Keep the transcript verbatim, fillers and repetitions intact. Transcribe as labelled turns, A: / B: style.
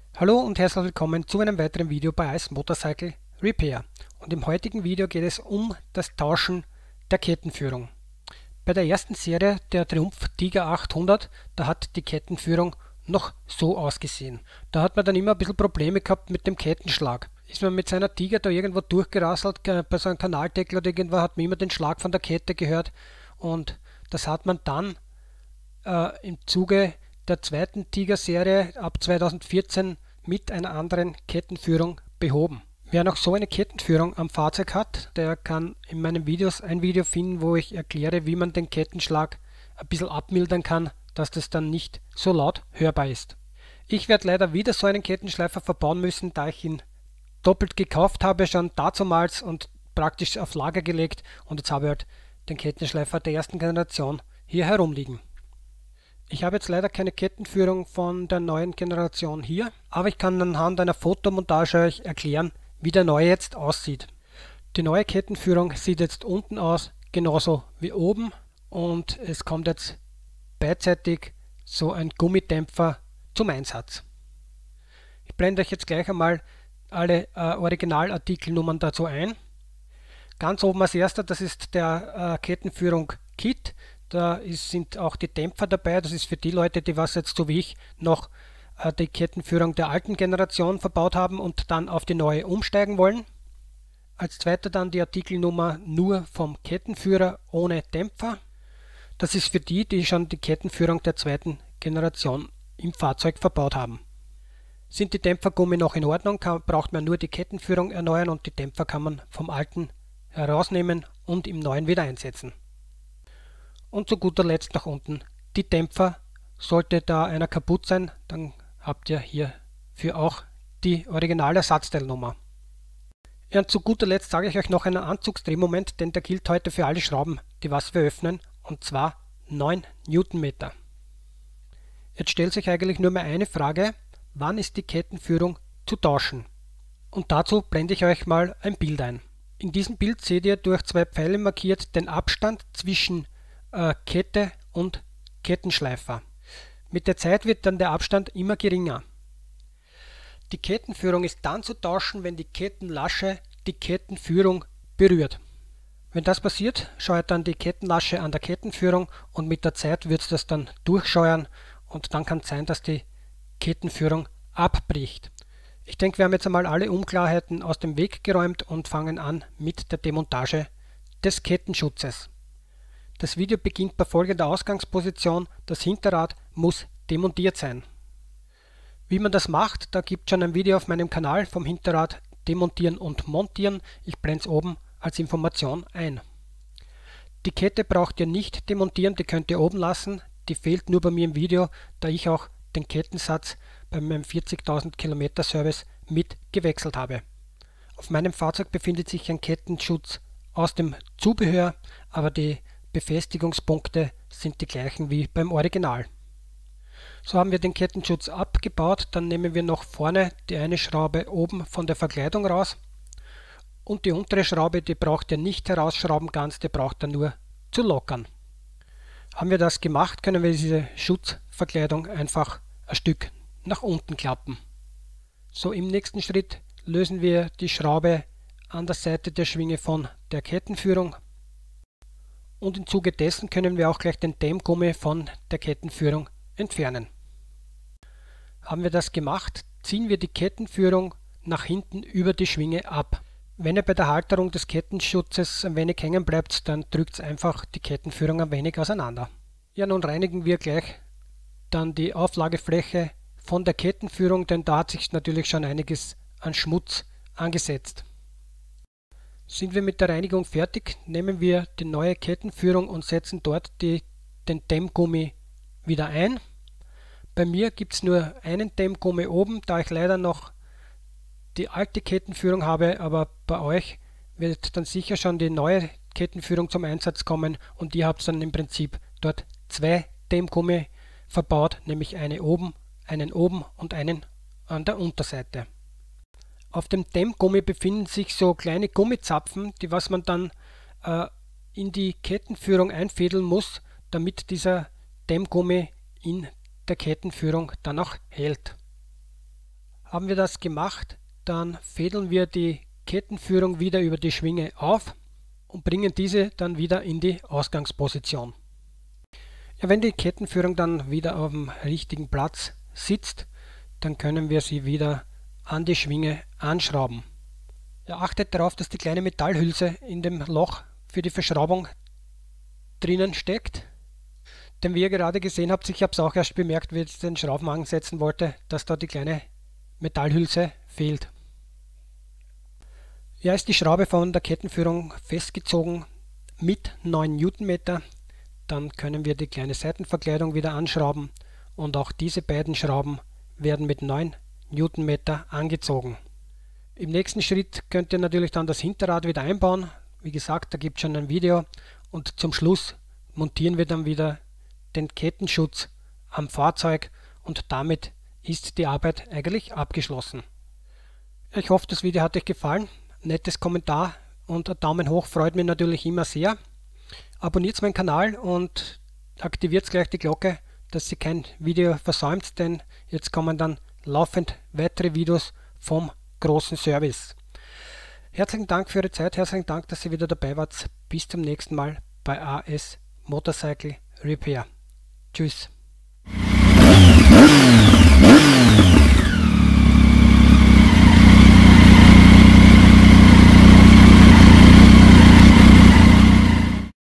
A: Hallo und herzlich willkommen zu einem weiteren Video bei Ice Motorcycle Repair. Und im heutigen Video geht es um das Tauschen der Kettenführung. Bei der ersten Serie der Triumph Tiger achthundert, da hat die Kettenführung noch so ausgesehen. Da hat man dann immer ein bisschen Probleme gehabt mit dem Kettenschlag. Ist man mit seiner Tiger da irgendwo durchgerasselt, bei so einem Kanaldeckel oder irgendwo hat man immer den Schlag von der Kette gehört. Und das hat man dann äh, im Zuge der zweiten Tiger-Serie ab zweitausendvierzehn mit einer anderen Kettenführung behoben. Wer noch so eine Kettenführung am Fahrzeug hat, der kann in meinen Videos ein Video finden, wo ich erkläre, wie man den Kettenschlag ein bisschen abmildern kann, dass das dann nicht so laut hörbar ist. Ich werde leider wieder so einen Kettenschleifer verbauen müssen, da ich ihn doppelt gekauft habe, schon dazumals und praktisch auf Lager gelegt, und jetzt habe ich halt den Kettenschleifer der ersten Generation hier herumliegen. Ich habe jetzt leider keine Kettenführung von der neuen Generation hier, aber ich kann anhand einer Fotomontage euch erklären, wie der neue jetzt aussieht. Die neue Kettenführung sieht jetzt unten aus, genauso wie oben, und es kommt jetzt beidseitig so ein Gummidämpfer zum Einsatz. Ich blende euch jetzt gleich einmal alle äh, Originalartikelnummern dazu ein. Ganz oben als erster, das ist der äh, Kettenführung Kit. Da ist, sind auch die Dämpfer dabei. Das ist für die Leute, die was jetzt so wie ich noch äh, die Kettenführung der alten Generation verbaut haben und dann auf die neue umsteigen wollen. Als zweiter dann die Artikelnummer nur vom Kettenführer ohne Dämpfer. Das ist für die, die schon die Kettenführung der zweiten Generation im Fahrzeug verbaut haben. Sind die Dämpfergummi noch in Ordnung, kann, braucht man nur die Kettenführung erneuern und die Dämpfer kann man vom alten herausnehmen und im neuen wieder einsetzen. Und zu guter Letzt nach unten die Dämpfer. Sollte da einer kaputt sein, dann habt ihr hierfür auch die Originalersatzteilnummer. Ja, und zu guter Letzt sage ich euch noch einen Anzugsdrehmoment, denn der gilt heute für alle Schrauben, die was wir öffnen, und zwar neun Newtonmeter. Jetzt stellt sich eigentlich nur mehr eine Frage: Wann ist die Kettenführung zu tauschen? Und dazu blende ich euch mal ein Bild ein. In diesem Bild seht ihr durch zwei Pfeile markiert den Abstand zwischen äh, Kette und Kettenschleifer. Mit der Zeit wird dann der Abstand immer geringer. Die Kettenführung ist dann zu tauschen, wenn die Kettenlasche die Kettenführung berührt. Wenn das passiert, scheuert dann die Kettenlasche an der Kettenführung und mit der Zeit wird es das dann durchscheuern und dann kann es sein, dass die Kettenführung abbricht. Ich denke, wir haben jetzt einmal alle Unklarheiten aus dem Weg geräumt und fangen an mit der Demontage des Kettenschutzes. Das Video beginnt bei folgender Ausgangsposition: Das Hinterrad muss demontiert sein. Wie man das macht, da gibt es schon ein Video auf meinem Kanal vom Hinterrad demontieren und montieren. Ich blende es oben als Information ein. Die Kette braucht ihr nicht demontieren, die könnt ihr oben lassen. Die fehlt nur bei mir im Video, da ich auch den Kettensatz bei meinem vierzigtausend Kilometer Service mit gewechselt habe. Auf meinem Fahrzeug befindet sich ein Kettenschutz aus dem Zubehör, aber die Befestigungspunkte sind die gleichen wie beim Original. So haben wir den Kettenschutz abgebaut, dann nehmen wir noch vorne die eine Schraube oben von der Verkleidung raus und die untere Schraube, die braucht ihr nicht herausschrauben ganz, die braucht ihr nur zu lockern. Haben wir das gemacht, können wir diese Schutzverkleidung einfach ein Stück nach unten klappen. So, im nächsten Schritt lösen wir die Schraube an der Seite der Schwinge von der Kettenführung. Und im Zuge dessen können wir auch gleich den Dämmgummi von der Kettenführung entfernen. Haben wir das gemacht, ziehen wir die Kettenführung nach hinten über die Schwinge ab. Wenn ihr bei der Halterung des Kettenschutzes ein wenig hängen bleibt, dann drückt einfach die Kettenführung ein wenig auseinander. Ja, nun reinigen wir gleich dann die Auflagefläche von der Kettenführung, denn da hat sich natürlich schon einiges an Schmutz angesetzt. Sind wir mit der Reinigung fertig, nehmen wir die neue Kettenführung und setzen dort die, den Dämmgummi wieder ein. Bei mir gibt es nur einen Dämmgummi oben, da ich leider noch die alte Kettenführung habe, aber bei euch wird dann sicher schon die neue Kettenführung zum Einsatz kommen und ihr habt dann im Prinzip dort zwei Dämmgummi verbaut, nämlich eine oben, einen oben und einen an der Unterseite. Auf dem Dämmgummi befinden sich so kleine Gummizapfen, die was man dann äh, in die Kettenführung einfädeln muss, damit dieser Dämmgummi in der Kettenführung dann auch hält. Haben wir das gemacht, dann fädeln wir die Kettenführung wieder über die Schwinge auf und bringen diese dann wieder in die Ausgangsposition. Ja, wenn die Kettenführung dann wieder auf dem richtigen Platz sitzt, dann können wir sie wieder an die Schwinge anschrauben. Ja, achtet darauf, dass die kleine Metallhülse in dem Loch für die Verschraubung drinnen steckt. Denn wie ihr gerade gesehen habt, ich habe es auch erst bemerkt, wie ich den Schrauben ansetzen wollte, dass da die kleine Metallhülse fehlt. Ja, ist die Schraube von der Kettenführung festgezogen mit neun Newtonmeter, dann können wir die kleine Seitenverkleidung wieder anschrauben und auch diese beiden Schrauben werden mit neun Newtonmeter angezogen. Im nächsten Schritt könnt ihr natürlich dann das Hinterrad wieder einbauen. Wie gesagt, da gibt es schon ein Video und zum Schluss montieren wir dann wieder den Kettenschutz am Fahrzeug und damit ist die Arbeit eigentlich abgeschlossen. Ich hoffe, das Video hat euch gefallen. Nettes Kommentar und ein Daumen hoch freut mich natürlich immer sehr. Abonniert meinen Kanal und aktiviert gleich die Glocke, dass ihr kein Video versäumt, denn jetzt kommen dann laufend weitere Videos vom großen Service. Herzlichen Dank für Ihre Zeit, herzlichen Dank, dass ihr wieder dabei wart. Bis zum nächsten Mal bei A S Motorcycle Repair. Tschüss.